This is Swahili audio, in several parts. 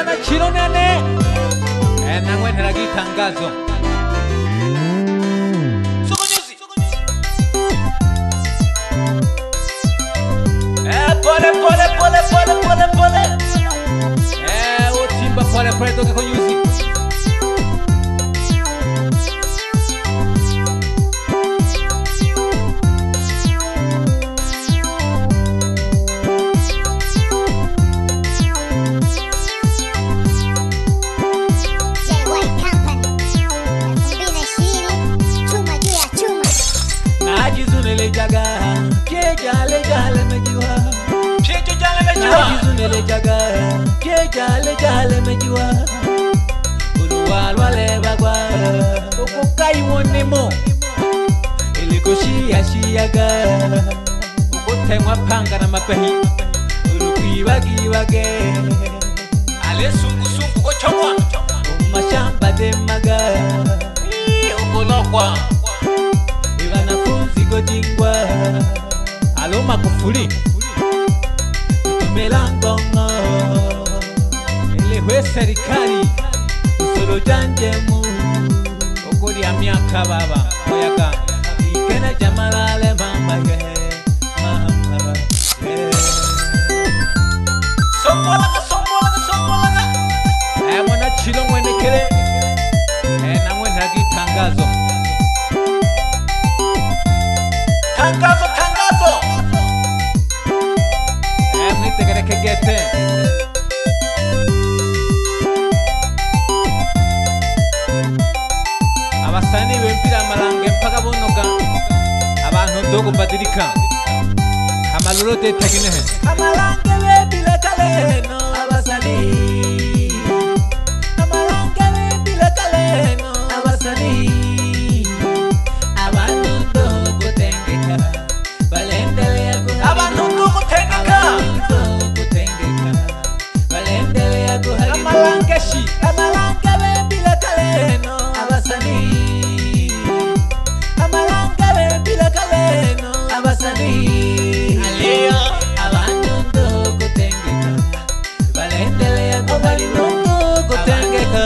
mwana chironene nangwe nheragi tangazo Sokonyuzi pole pole pole pole pole pole utimba pole pole toke konyuzi jaga ke jale jale mejiwa checho jale mejiwa jizunele jaga ke jale jale mejiwa uluwalwale bagwa okukai wonemo ilikoshia shiaga ukotemwa panga na mapehi ulukibagi wage ale sungu sungu kochomwa mashamba de maga ukolokwa Jingwa aloma kufuli tumelangongo elewe serikali usoro janjemu okuri amyaka baba oyaka ikena jamalale mama ye mama somola mwana chilo mwene kere na mwene hagi tangazo Tangazo Nite kere kegete Abasani wempira malange mpaka bonoga abantu ndogo badirika Amalolo te teginehe Amalange wempira kaleno abasani Amalange wempira kaleno abasani Amalanka bebila kaleno abasani Amalanka bebila kaleno abasani Aleo abandondo kutengeka Balendelea kuhalimu kutengeka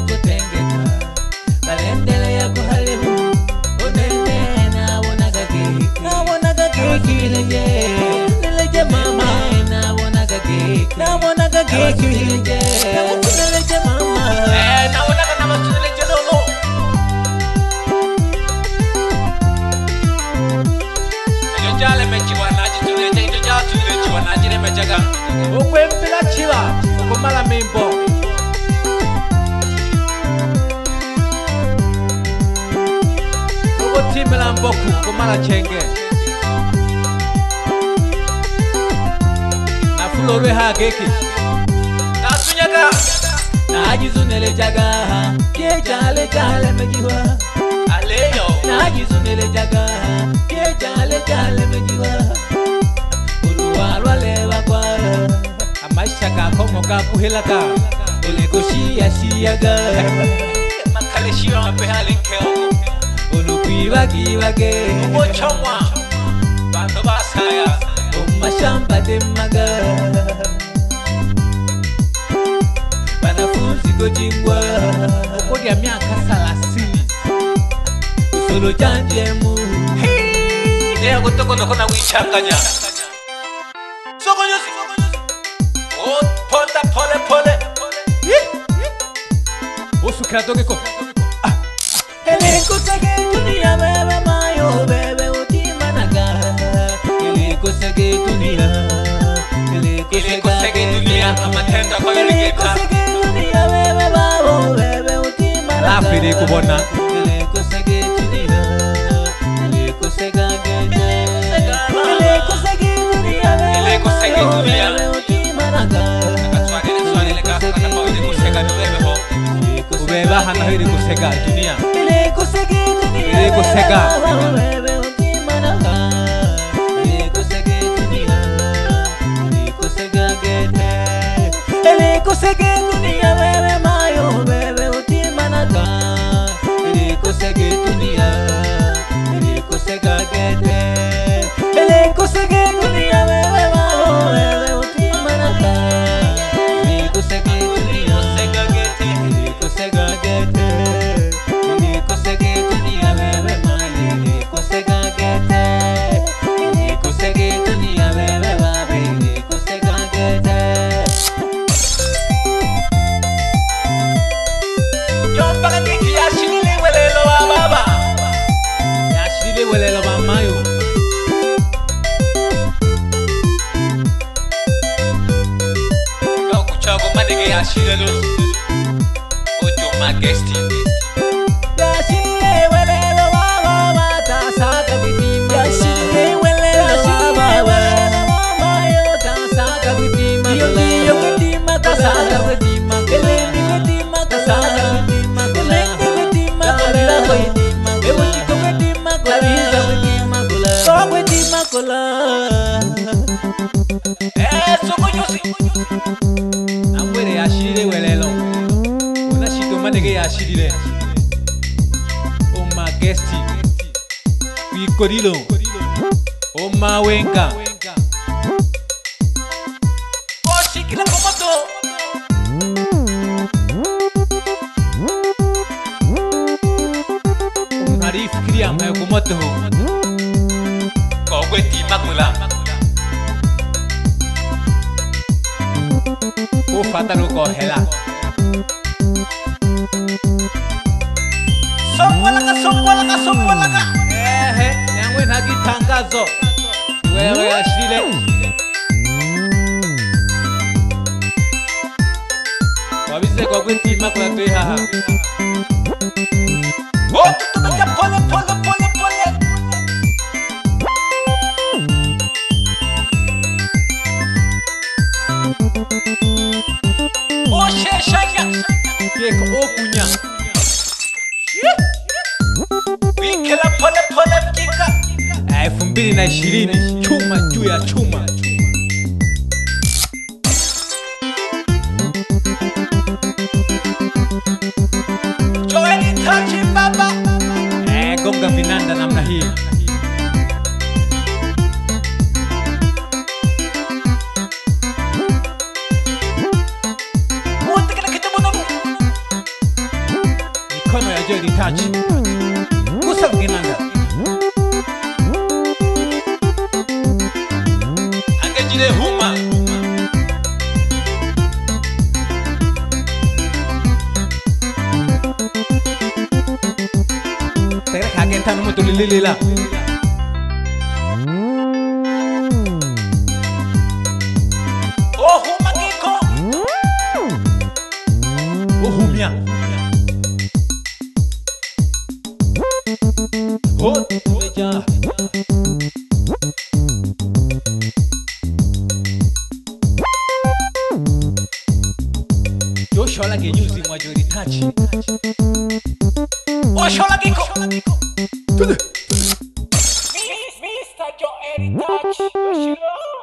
Balendelea kuhalimu Onene nawonaga keki Nileje mama nawonaga keki Nileje mama nawonaga namatuneleje lolo Ejo jale mechiwa naji tuleje Ejo jale tulechiwa naji ne mejaga Ukwe mpila chiwa Ukumala mimbo Ukotimila mboku Ukumala chenge Lolwe hageki Nasunyaga Najizunele jaga Ke jale jale mejiwa Aleyo Najizunele jaga Ke jale jale mejiwa Uluwalwale wakwa Amaisha kakomoka kuhilaka Ulekoshia shiaga Makale shio mapehali nkeo Ulukibagi wage Ubochomwa Bando basaya Mashamba de maga Banafunzi gojingwa Okodi ya miaka 30 Usolo janjemu Nea kutoko nokona wichanganya Sokonyuzi Ponda pole pole Osukira dogeko Elenko sage dunia bebe mayo bebe utimanaga Elenko sage dunia Elenko sage dunia Amatenda kwa elegeta Elenko sage dunia bebe babo bebe utimanaga Lafiri kubona Elenko sage dunia Elenko sage dunia Elenko sage dunia bebe utimanaga Ubeba hana hiri kusega dunia Elenko sage dunia Elenko sega bebe utimanaga Elenko sege dunia bebe mayo bebe utimanaga Elenko sege dunia Elenko sega gete Elenko sege dunia bebe mayo bebe utimanaga Elenko sege dunia Meo ko manige ya shirelo Ojo magesti Ya shire welelo wa ta saka bitima Ya shire welelo wa yo ta saka bitima Yo bitima ta saka bitima Kele mi bitima ta saka bitima Kele mi bitima ta saka bitima Ewo chiko bitima kula biza bitima kula So bitima kula Soko yosi Namwere ya shire welelo Una shito manege ya shirire O magesti Picorilo O mawenga Shikila komoto Unari fikiri amayo kumoto Kogwe tima kula O fatalo ko hela Sopwalaka Nyangwe nagi tangazo Wewe ya shire Wabise kwa kwentima kwa tui haha Oh, tutumeja pole Oh, sheshanya Keko o kunya Wikela pole mjinga 2020 chuma juu ya chuma Joeli tachi baba gonga vinanda namna hii Wote kila kitu mununu mikono ya Joeli tachi gusa vinanda Angejile huma Tere kage tanu mutulilila Oh, huma kiko humya tumeja Yoshola genyuzi mwa Joeli tachi Oh, shola kiko Tude Mr. Joeli touch